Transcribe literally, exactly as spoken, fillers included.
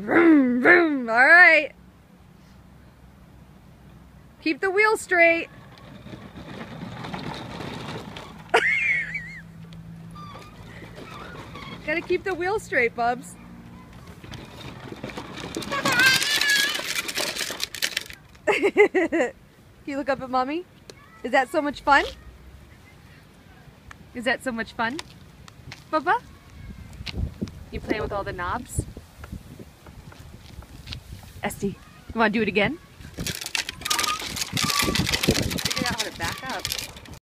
Vroom, vroom. All right. Keep the wheel straight. Gotta keep the wheel straight, Bubs. Can you look up at Mommy? Is that so much fun? Is that so much fun? Bubba? You playing with all the knobs? Esty, you wanna do it again? Figure out how to back up.